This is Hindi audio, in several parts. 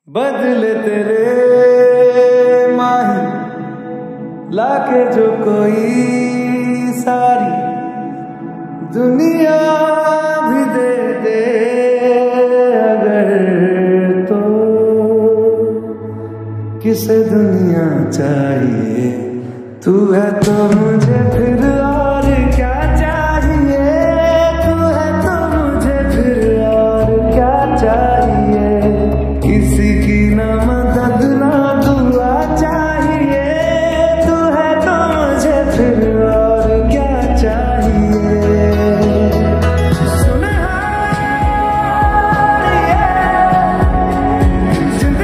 बदले तेरे माही लाके जो कोई सारी दुनिया भी दे दे अगर तो किसे दुनिया चाहिए। तू है तो मुझे फिर और क्या चाहिए। तू है तो मुझे फिर और क्या चाहिए। किसी की ना मदद ना दुआ चाहिए। तू है तो मुझे फिर और क्या चाहिए। सुन जिंद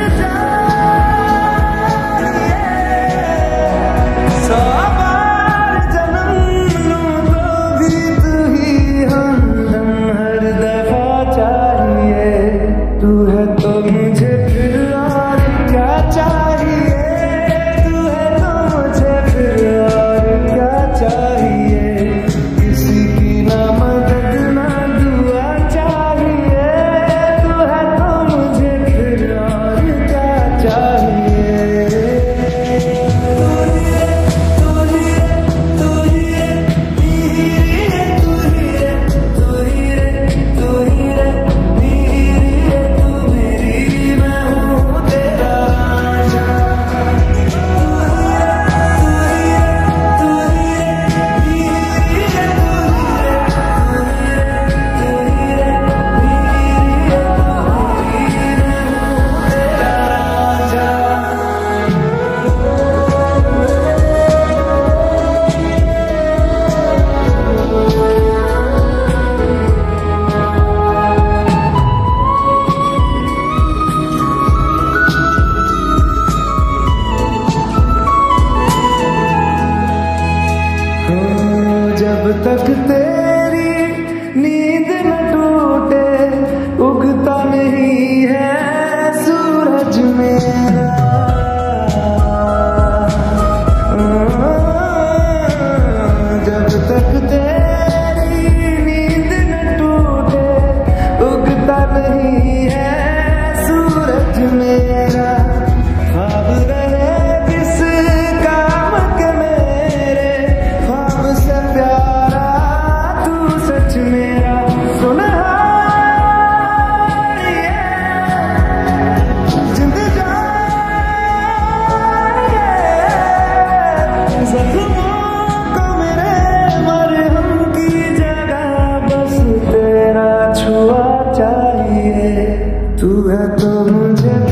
सौ बार जन्म लूं तो भी तू ही हमदम हर दफा चाहिए। तू है तो मुझे फिर और क्या चाहिए। तू है तो मुझे फिर और क्या चाहिए। किसी की ना मदद ना दुआ चाहिए। तू है तो मुझे फिर और क्या चाहिए। जब तक तेरी नींद न टूटे उगता नहीं है सूरज मेरा। जब तक तेरी नींद न टूटे उगता नहीं है सूरज मेरा। ख्वाब रहे किस काम के मेरे ख्वाब से प्यारा तू सच मेरा। सुना जिंद जख्मों को मेरे मरहम की जगह बस तेरा छुआ चाहिए। तू है तो मुझे